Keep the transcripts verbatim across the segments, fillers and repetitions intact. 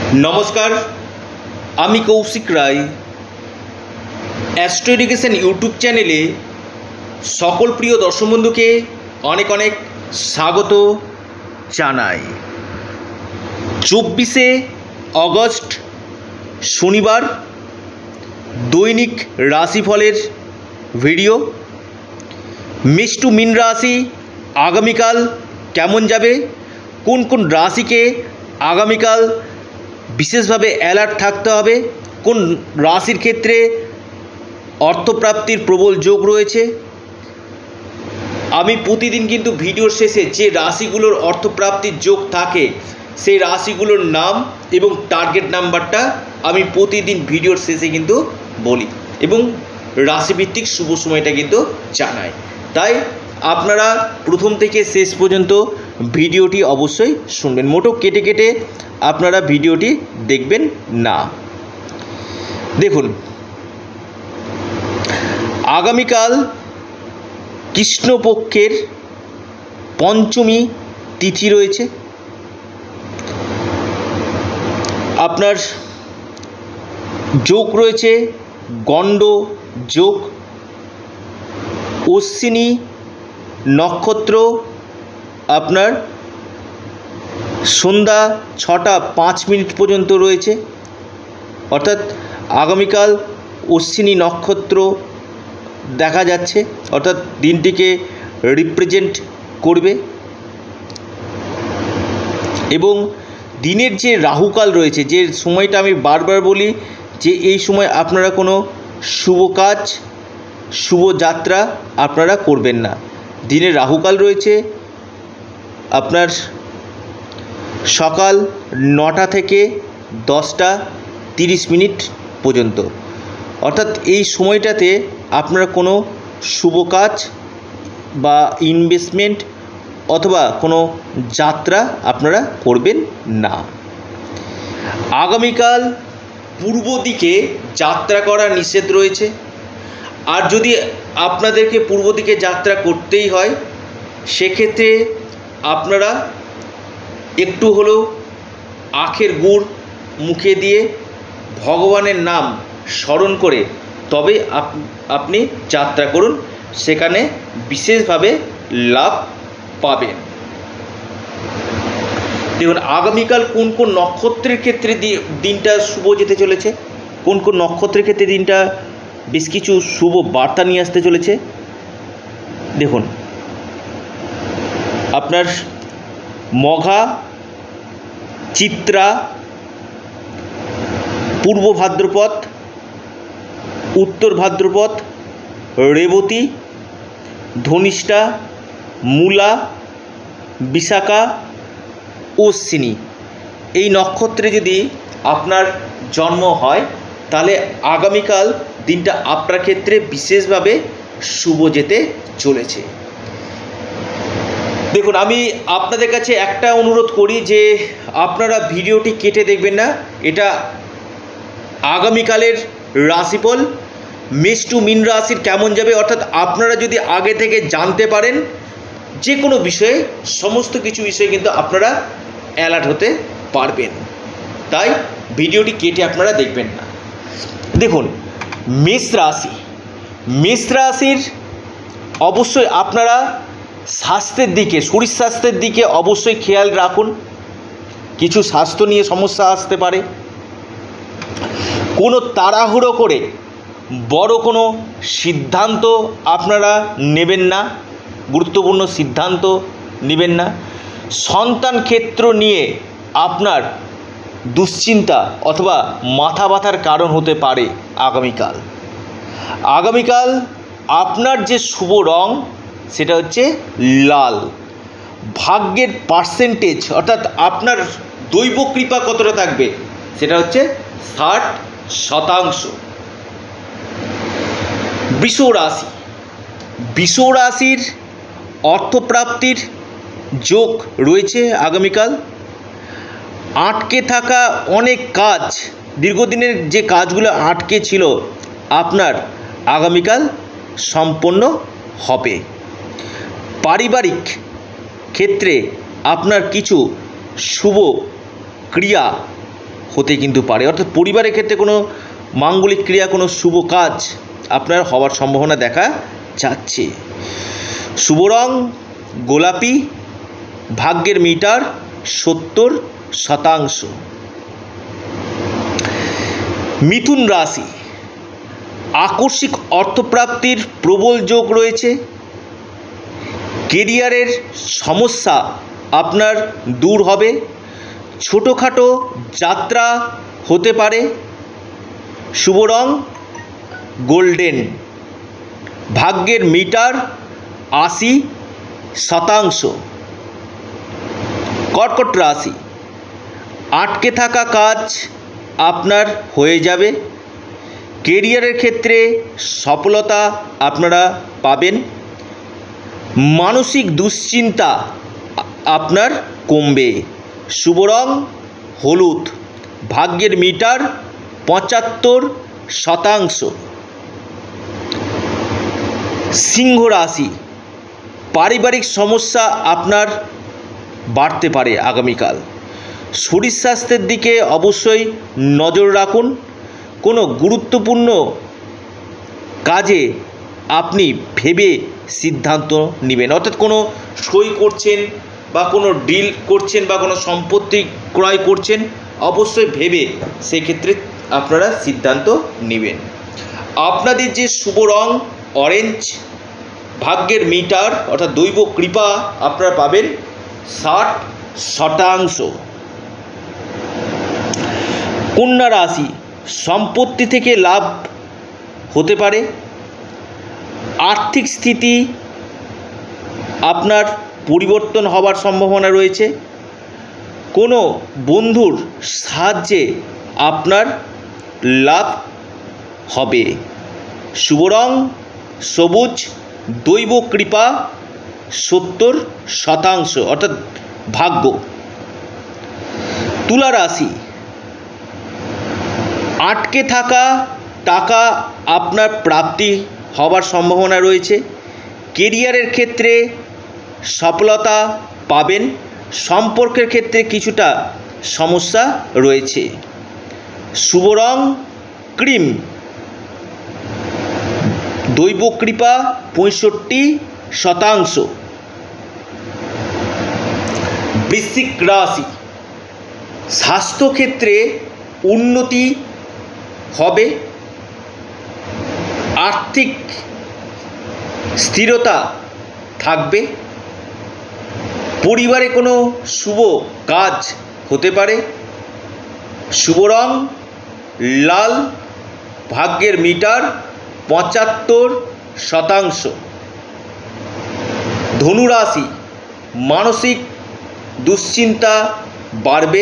नमस्कार आमी Kaushik Roy astro education YouTube चैनेले सकल प्रिय दर्शक बंधु के अनेक अनेक स्वागत जानाई। चौबीसे अगस्ट शनिवार दैनिक राशिफलेर भिडियो। मेष टू मीन राशि आगामीकाल केमन जाबे, कोन कोन राशि के आगामीकाल विशेषभावे अलर्ट थाकते हबे, कोन राशिर क्षेत्रे अर्थप्राप्तिर प्रबल जोग रयेछे। आमी प्रतिदिन किन्तु भिडियोर शेषे जे राशिगुलोर अर्थप्राप्तिर जोग थाके सेई राशिगुलोर नाम एबं टार्गेट नाम्बारटा आमी प्रतिदिन भिडियोर शेषे किन्तु बोली एबं राशिभित्तिक शुभ समयटा किन्तु जानाई। ताई आपनारा प्रथम थेके शेष पर्यन्त भिडियोटी अवश्यई शुनबेन, मोटो केटे केटे आपनारा भिडियोटी देखबेन ना। देखुन आगामीकाल कृष्णपक्षेर पंचमी तिथि रयेछे। आपनार जोग रयेछे गंड जोग, अश्विनी नक्षत्र आपनार सन्ध्या छटा पाँच मिनट पर्यन्त रयेछे, अर्थात आगामीकाल अश्विनी नक्षत्र देखा जाच्छे, अर्थात दिनटिके रिप्रेजेंट करबे। एबं दिनेर जे राहुकाल रयेछे, जे समयटा आमी बार बार बोली जे एई समय आपनारा कोनो शुभ काज शुभ यात्रा आपनारा करबेन ना। दिने राहुकाल रयेछे आपनार सकाल नटा थेके दसटा तीरिश मिनट पर्यन्त, अर्थात এই সময়টাতে আপনারা কোনো শুভ কাজ বা ইনভেস্টমেন্ট অথবা কোনো যাত্রা আপনারা করবেন না। আগামীকাল পূর্ব দিকে যাত্রা করা নিষেধ রয়েছে, আর যদি আপনাদেরকে পূর্ব দিকে যাত্রা করতেই হয় সেক্ষেত্রে আপনারা একটু হলেও আখের গুড় মুখে দিয়ে ভগবানের নাম স্মরণ করে তবে আপনি যাত্রা করুন, সেখানে বিশেষভাবে লাভ পাবেন। দেখুন আগামীকাল কোন কোন নক্ষত্রের ক্ষেত্রে দিনটা শুভ যেতে চলেছে, কোন কোন নক্ষত্রের ক্ষেত্রে দিনটা বেশ কিছু শুভ বার্তা নিয়ে আসতে চলেছে। দেখুন আপনার মঘা, চিত্রা, পূর্ব ভাদ্রপদ, উত্তর ভাদ্রপদ, রেবতী, ধনিষ্ঠা, মূলা, বিশাখা, অশ্বিনী এই নক্ষত্রে যদি আপনার জন্ম হয় তাহলে আগামীকাল দিনটা আপনার ক্ষেত্রে বিশেষভাবে শুভ যেতে চলেছে। দেখুন আমি আপনাদের কাছে একটা অনুরোধ করি যে আপনারা ভিডিওটি কেটে দেখবেন না, এটা আগামীকালের রাশিফল মেষ টু মীন রাশির কেমন যাবে, অর্থাৎ আপনারা যদি আগে থেকে জানতে পারেন যে কোনো বিষয়ে সমস্ত কিছু বিষয়ে কিন্তু আপনারা অ্যালার্ট হতে পারবেন, তাই ভিডিওটি কেটে আপনারা দেখবেন না। দেখুন মেষ রাশি, মেষ রাশির অবশ্যই আপনারা স্বাস্থ্যের দিকে, শরীর স্বাস্থ্যের দিকে অবশ্যই খেয়াল রাখুন। কিছু স্বাস্থ্য নিয়ে সমস্যা আসতে পারে। কোনো তাড়াহুড়ো করে বড় কোনো সিদ্ধান্ত আপনারা নেবেন না, গুরুত্বপূর্ণ সিদ্ধান্ত নেবেন না। সন্তান ক্ষেত্র নিয়ে আপনার দুশ্চিন্তা অথবা মাথা ব্যথার কারণ হতে পারে আগামীকাল। আগামীকাল আপনার যে শুভ রং সেটা হচ্ছে লাল। ভাগ্যের পার্সেন্টেজ অর্থাৎ আপনার দৈব কৃপা কতটা থাকবে সেটা হচ্ছে ষাট শতাংশ। বৃষ রাশি, বৃষ রাশির অর্থপ্রাপ্তির যোগ রয়েছে আগামীকাল। আটকে থাকা অনেক কাজ, দীর্ঘদিনের যে কাজগুলো আটকে ছিল আপনার আগামীকাল সম্পন্ন হবে। পারিবারিক ক্ষেত্রে আপনার কিছু শুভ ক্রিয়া হতে কিন্তু পারে, অর্থাৎ পরিবারের ক্ষেত্রে কোনো মাঙ্গলিক ক্রিয়া, কোনো শুভ কাজ আপনার হওয়ার সম্ভাবনা দেখা যাচ্ছে। শুভ রং গোলাপি, ভাগ্যের মিটার সত্তর শতাংশ। মিথুন রাশি, আকস্মিক অর্থপ্রাপ্তির প্রবল যোগ রয়েছে। কেরিয়ারের সমস্যা আপনার দূর হবে। ছোটোখাটো যাত্রা হতে পারে। শুভ রং গোল্ডেন, ভাগ্যের মিটার আশি শতাংশ। কর্কট রাশি, আটকে থাকা কাজ আপনার হয়ে যাবে। কেরিয়ারের ক্ষেত্রে সফলতা আপনারা পাবেন। মানসিক দুশ্চিন্তা আপনার কমবে। শুভ রং হলুদ, ভাগ্যের মিটার পঁচাত্তর শতাংশ। সিংহ রাশি, পারিবারিক সমস্যা আপনার বাড়তে পারে আগামীকাল। শরীর স্বাস্থ্যের দিকে অবশ্যই নজর রাখুন। কোনো গুরুত্বপূর্ণ কাজে আপনি ভেবে সিদ্ধান্ত নেবেন, অর্থাৎ কোনো সই করছেন বা কোনো ডিল করছেন বা কোনো সম্পত্তি ক্রয় করছেন, অবশ্যই ভেবে সেক্ষেত্রে আপনারা সিদ্ধান্ত নেবেন। আপনাদের যে শুভ রং অরেঞ্জ, ভাগ্যের মিটার অর্থাৎ দৈব কৃপা আপনারা পাবেন ষাট শতাংশ। কন্যা রাশি, সম্পত্তি থেকে লাভ হতে পারে। আর্থিক স্থিতি আপনার পরিবর্তন হওয়ার সম্ভাবনা রয়েছে। কোনো বন্ধুর সাহায্যে আপনার লাভ হবে। শুভ রং সবুজ, দৈব কৃপা সত্তর শতাংশ অর্থাৎ ভাগ্য। তুলা রাশি, আটকে থাকা টাকা আপনার প্রাপ্তি হওয়ার সম্ভাবনা রয়েছে। কেরিয়ারের ক্ষেত্রে সফলতা পাবেন। সম্পর্কের ক্ষেত্রে কিছুটা সমস্যা রয়েছে। শুভ রং ক্রিম, দৈব কৃপা পঁয়ষট্টি শতাংশ। বৃশ্চিক রাশি, স্বাস্থ্যক্ষেত্রে উন্নতি হবে। আর্থিক স্থিরতা থাকবে। পরিবারে কোনো শুভ কাজ হতে পারে। শুভ রং লাল, ভাগ্যের মিটার পঁচাত্তর শতাংশ। ধনু রাশি, মানসিক দুশ্চিন্তা বাড়বে।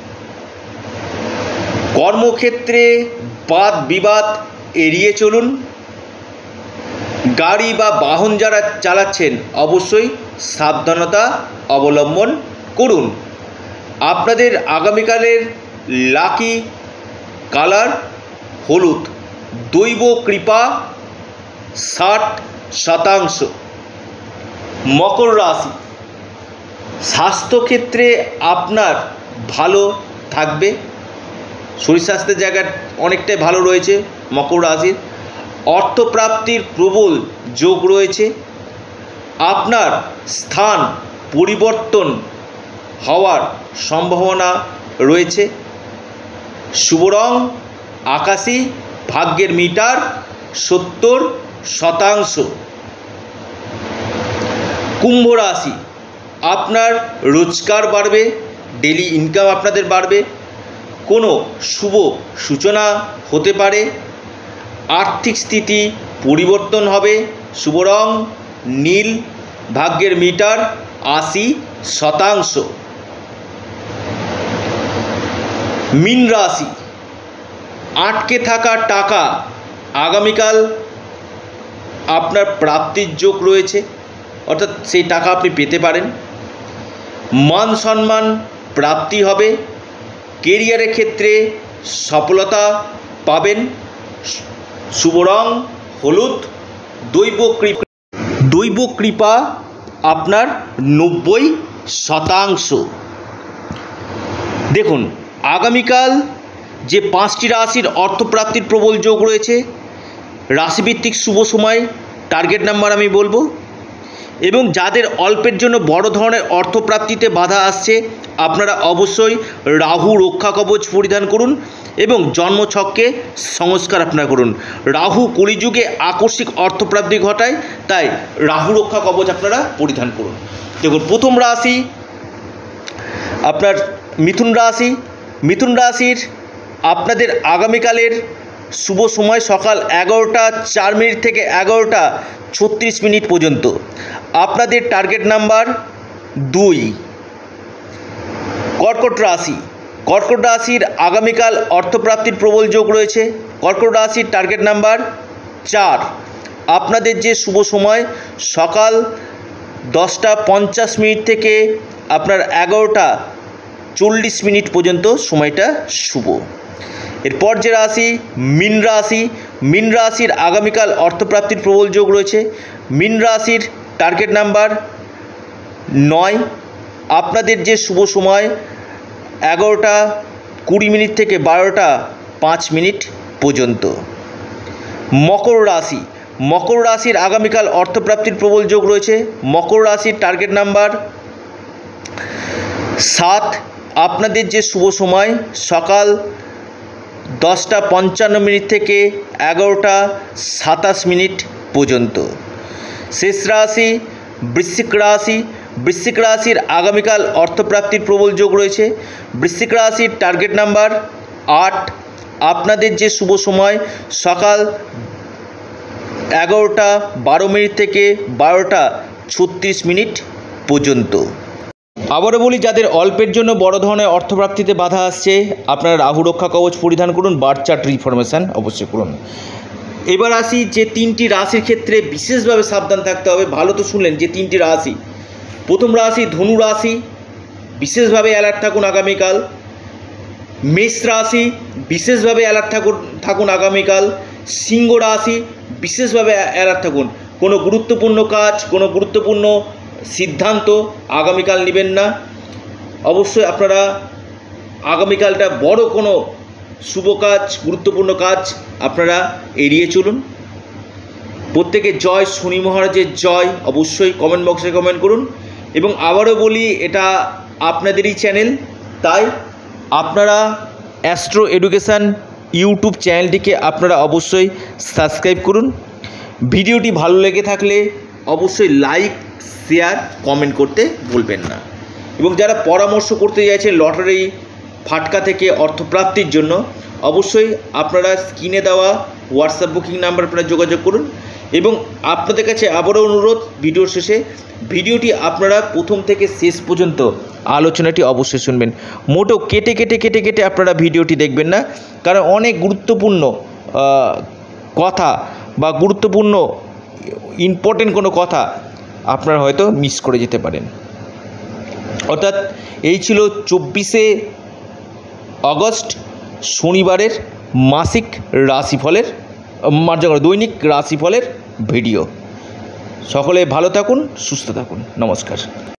কর্মক্ষেত্রে বাদ বিবাদ এড়িয়ে চলুন। গাড়ি বা বাহন যারা চালাচ্ছেন অবশ্যই সাবধানতা অবলম্বন করুন। আপনাদের আগামীকালের লাকি কালার হলুদ, দৈব কৃপা ষাট শতাংশ। মকর রাশি, স্বাস্থ্যক্ষেত্রে আপনার ভালো থাকবে। শরীর স্বাস্থ্যের জায়গা অনেকটাই ভালো রয়েছে মকর রাশির। অর্থপ্রাপ্তির প্রবল যোগ রয়েছে। আপনার স্থান পরিবর্তন হওয়ার সম্ভাবনা রয়েছে। শুভ রং আকাশী, ভাগ্যের মিটার সত্তর শতাংশ। কুম্ভ রাশি, আপনার রোজগার বাড়বে, ডেলি ইনকাম আপনাদের বাড়বে। কোনো শুভ সূচনা হতে পারে। আর্থিক স্থিতি পরিবর্তন হবে। শুভ রং নীল, ভাগ্যের মিটার আশি শতাংশ। মীন রাশি, আটকে থাকা টাকা আগামীকাল আপনার প্রাপ্তির যোগ রয়েছে, অর্থাৎ সেই টাকা আপনি পেতে পারেন। মান সম্মান প্রাপ্তি হবে। কেরিয়ারের ক্ষেত্রে সফলতা পাবেন। শুভ রং হলুদ, দৈব কৃপা দৈব কৃপা আপনার নব্বই শতাংশ। দেখুন, আগামীকাল যে পাঁচটি রাশির অর্থপ্রাপ্তির প্রবল যোগ রয়েছে, রাশিভিত্তিক শুভ সময়, টার্গেট নাম্বার আমি বলবো, এবং যাদের অল্পের জন্য বড় ধরনের অর্থপ্রাপ্তিতে বাধা আসছে আপনারা অবশ্যই রাহু রক্ষা কবচ পরিধান করুন এবং জন্মছককে সংস্কার আপনারা করুন। রাহু কলিযুগে আকস্মিক অর্থপ্রাপ্তি ঘটায়, তাই রাহু রক্ষা কবচ আপনারা পরিধান করুন। দেখুন, প্রথম রাশি আপনার মিথুন রাশি। মিথুন রাশির আপনাদের আগামীকালের শুভ সময় সকাল এগারোটা চার মিনিট থেকে এগারোটা ছত্রিশ মিনিট পর্যন্ত। আপনাদের টার্গেট নাম্বার দুই। কর্কট রাশি। কর্কট রাশির আগামীকাল অর্থপ্রাপ্তির প্রবল যোগ রয়েছে। কর্কট রাশির টার্গেট নাম্বার চার। আপনাদের যে শুভ সময় সকাল দশটা পঞ্চাশ মিনিট থেকে আপনার এগারোটা চল্লিশ মিনিট পর্যন্ত সময়টা শুভ। এরপর যে রাশি মীন রাশি। মীন রাশির আগামীকাল অর্থপ্রাপ্তির প্রবল যোগ রয়েছে। মীন রাশির টার্গেট নাম্বার নয়। আপনাদের যে শুভ সময় এগারোটা কুড়ি মিনিট থেকে বারোটা পাঁচ মিনিট পর্যন্ত। মকর রাশি। মকর রাশির আগামীকাল অর্থপ্রাপ্তির প্রবল যোগ রয়েছে। মকর রাশির টার্গেট নাম্বার সাত। আপনাদের যে শুভ সময় সকাল দশটা পঞ্চান্ন মিনিট থেকে এগারোটা সাতাশ মিনিট পর্যন্ত। শেষ রাশি বৃশ্চিক রাশি। বৃশ্চিক রাশির আগামীকাল অর্থপ্রাপ্তির প্রবল যোগ রয়েছে। বৃশ্চিক রাশির টার্গেট নাম্বার আট। আপনাদের যে শুভ সময় সকাল এগারোটা বারো মিনিট থেকে বারোটা ছত্রিশ মিনিট পর্যন্ত। আবারও বলি, যাদের অল্পের জন্য বড় ধরনের অর্থপ্রাপ্তিতে বাধা আসছে আপনারা রাহু রক্ষা কবচ পরিধান করুন, বার্থ চার্ট রিফরমেশান অবশ্যই করুন। এবার আসি যে তিনটি রাশির ক্ষেত্রে বিশেষভাবে সাবধান থাকতে হবে। ভালো তো শুনলেন যে তিনটি রাশি। প্রথম রাশি ধনু রাশি, বিশেষভাবে অ্যালার্ট থাকুন আগামীকাল। মেষ রাশি, বিশেষভাবে অ্যালার্ট থাকুন থাকুন আগামীকাল। সিংহ রাশি, বিশেষভাবে অ্যালার্ট থাকুন। কোনো গুরুত্বপূর্ণ কাজ, কোনো গুরুত্বপূর্ণ সিদ্ধান্ত আগামীকাল নেবেন না। অবশ্যই আপনারা আগামীকালটা বড় কোনো শুভ কাজ, গুরুত্বপূর্ণ কাজ আপনারা এড়িয়ে চলুন। প্রত্যেকে জয় শনি মহারাজের জয় অবশ্যই কমেন্ট বক্সে কমেন্ট করুন। এবং আবারও বলি, এটা আপনাদেরই চ্যানেল, তাই আপনারা অ্যাস্ট্রো এডুকেশান ইউটিউব চ্যানেলটিকে আপনারা অবশ্যই সাবস্ক্রাইব করুন। ভিডিওটি ভালো লেগে থাকলে অবশ্যই লাইক, শেয়ার, কমেন্ট করতে ভুলবেন না। এবং যারা পরামর্শ করতে চাইছেন লটারি ফাটকা থেকে অর্থপ্রাপ্তির জন্য, অবশ্যই আপনারা স্ক্রিনে দেওয়া হোয়াটসঅ্যাপ বুকিং নাম্বার আপনারা যোগাযোগ করুন। এবং আপনাদের কাছে আবারও অনুরোধ, ভিডিওর শেষে ভিডিওটি আপনারা প্রথম থেকে শেষ পর্যন্ত আলোচনাটি অবশ্যই শুনবেন। মোটেও কেটে কেটে কেটে কেটে আপনারা ভিডিওটি দেখবেন না, কারণ অনেক গুরুত্বপূর্ণ কথা বা গুরুত্বপূর্ণ ইম্পর্টেন্ট কোনো কথা আপনারা হয়তো মিস করে যেতে পারেন। অর্থাৎ এই ছিল চব্বিশে আগস্ট শনিবারের মাসিক রাশিফলের দৈনিক রাশিফলের ভিডিও। সকলে ভালো থাকুন, সুস্থ থাকুন। নমস্কার।